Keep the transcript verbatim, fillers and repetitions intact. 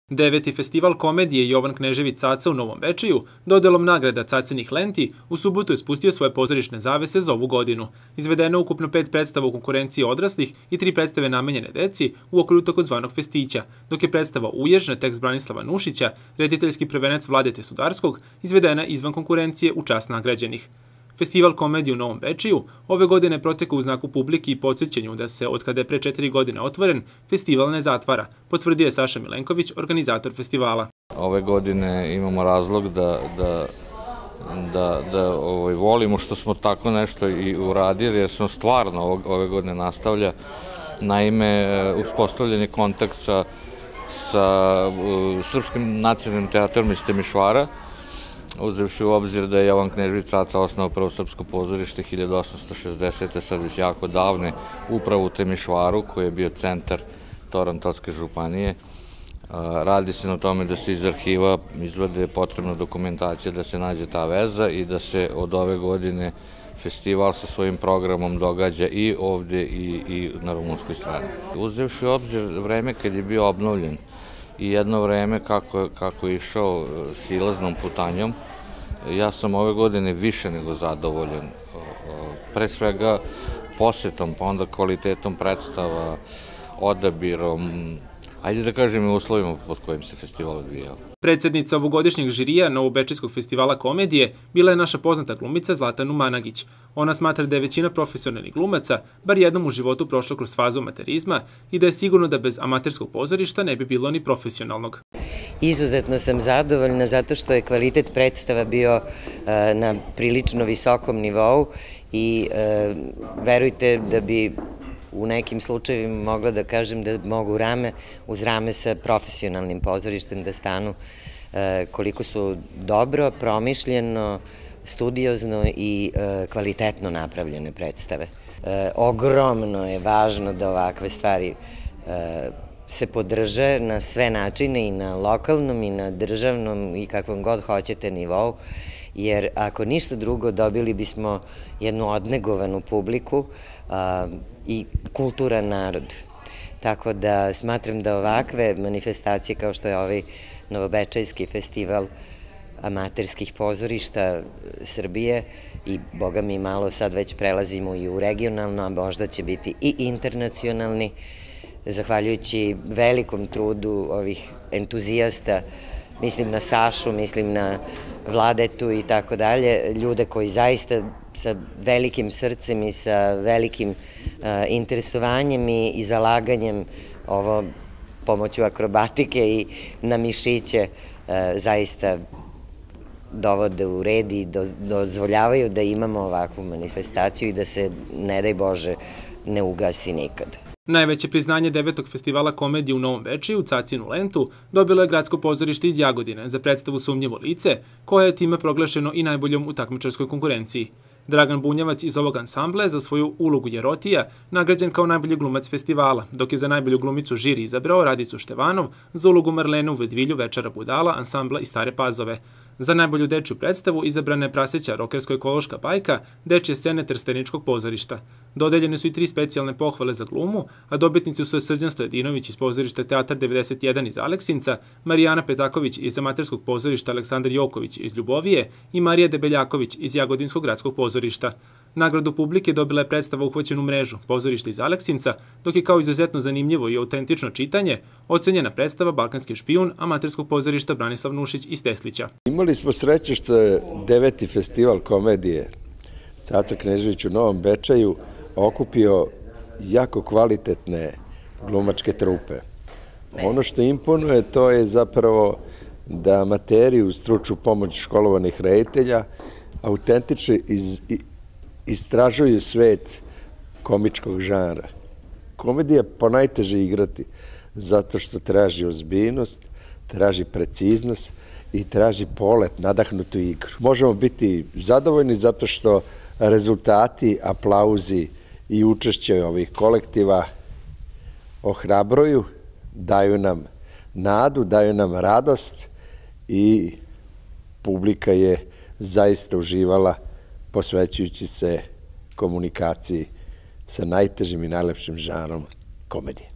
Deveti festival komedije Jovan Knežević Caca u Novom Bečeju dodelom nagrada Cacinih lenti u subotu je spustio svoje pozorišne zavese za ovu godinu. Izvedeno je ukupno pet predstava u konkurenciji odraslih i tri predstave namenjene deci u okviru takozvanog festića, dok je predstava Ujež na tekst Branislava Nušića, rediteljski prvenac Vladete Sudarskog, izvedena izvan konkurencije u čast nagrađenih. Festival komedije u Novom Bečeju ove godine je protekao u znaku publike i podsjećanju da se, od kada je pre četiri godine otvoren, festival ne zatvara, potvrdio je Saša Milenković, organizator festivala. Ove godine imamo razlog da, da, da, da ovaj, volimo što smo tako nešto i uradili, jer smo stvarno ove godine nastavlja. Naime, uspostavljen je kontakt sa, sa Srpskim nacionalnim teatrom iz Temišvara, uzevši u obzir da je Jovan Knežević Caca osnovao prvo srpsko pozorište hiljadu osamsto šezdesete. sad već jako davne, upravo u Temišvaru, koji je bio centar Torontalske županije. Radi se na tome da se iz arhiva izvade potrebna dokumentacija, da se nađe ta veza i da se od ove godine festival sa svojim programom događa i ovde i, i na rumunskoj strani. Uzevši u obzir vreme kad je bio obnovljen i jedno vreme kako, kako je išao silaznom putanjom, ja sam ove godine više nego zadovoljen. Pre svega posetom, pa onda kvalitetom predstava, odabirom, ajde da kažem i uslovima pod kojim se festival odvijao. Predsednica ovogodišnjeg žirija Novobečejskog festivala komedije bila je naša poznata glumica Zlata Numanagić. Ona smatra da je većina profesionalnih glumaca bar jednom u životu prošla kroz fazu amaterizma i da je sigurno da bez amaterskog pozorišta ne bi bilo ni profesionalnog. Izuzetno sam zadovoljna zato što je kvalitet predstava bio na prilično visokom nivou i verujte da bi u nekim slučajevima mogla da kažem da mogu rame uz rame sa profesionalnim pozorištem da stanu, koliko su dobro, promišljeno, studiozno i kvalitetno napravljene predstave. Ogromno je važno da ovakve stvari se podrže na sve načine, i na lokalnom i na državnom i kakvom god hoćete nivou, jer ako ništa drugo dobili bismo jednu odnegovanu publiku i kulturan narod. Tako da smatram da ovakve manifestacije kao što je ovaj Novobečejski festival amaterskih pozorišta Srbije i boga mi malo sad već prelazimo i u regionalno, a možda će biti i internacionalni, zahvaljujući velikom trudu ovih entuzijasta, mislim na Sašu, mislim na Vladetu i tako dalje, ljude koji zaista sa velikim srcem i sa velikim interesovanjem i zalaganjem ovo pomoću akrobatike i na mišiće zaista dovode u red i dozvoljavaju da imamo ovakvu manifestaciju i da se, ne daj Bože, ne ugasi nikad. Najveće priznanje devetog festivala komedije u Novom Bečeju, Cacinu lentu, dobilo je Gradsko pozorište iz Jagodine za predstavu Sumnjivo lice, koja je time proglašeno i najboljom u takmičarskoj konkurenciji. Dragan Bunjevac iz ovog ansambla je za svoju ulogu Jerotija nagrađen kao najbolji glumac festivala, dok je za najbolju glumicu žiri izabrao Radicu Števanov za ulogu Marlene u Vedvilju Večera budala ansambla iz Stare Pazove. Za najbolju dečju predstavu izabrana je praseća rokersko-ekološka bajka Dečje scene Trsteničkog pozorišta. Dodeljene su i tri specijalne pohvale za glumu, a dobitnici su Srđan Stojadinović iz pozorišta Teatar devedeset jedan iz Aleksinca, Marijana Petaković iz amaterskog pozorišta Aleksandar Joković iz Ljubovije i Marija Debeljaković iz Jagodinskog gradskog pozorišta. Nagradu publike dobila je predstava Uhvaćen u mrežu, pozorišta iz Aleksinca, dok je kao izuzetno zanimljivo i autentično čitanje ocenjena predstava Balkanski špijun amaterskog pozorišta Branislav Nušić iz Teslića. Imali smo sreće što je deveti festival komedije Caca Knežević u Novom Bečeju okupio jako kvalitetne glumačke trupe. Ono što imponuje to je zapravo da amateri uz stručnu pomoć školovanih reditelja autentično iz, istražuju svet komičkog žanra. Komedija ponajteže igrati zato što traži ozbiljnost, traži preciznost i traži polet, nadahnutu igru. Možemo biti zadovoljni zato što rezultati, aplauzi i učešće ovih kolektiva ohrabruju, daju nam nadu, daju nam radost i publika je zaista uživala posvećujući se komunikaciji sa najtežim i najlepšim žanrom komedije.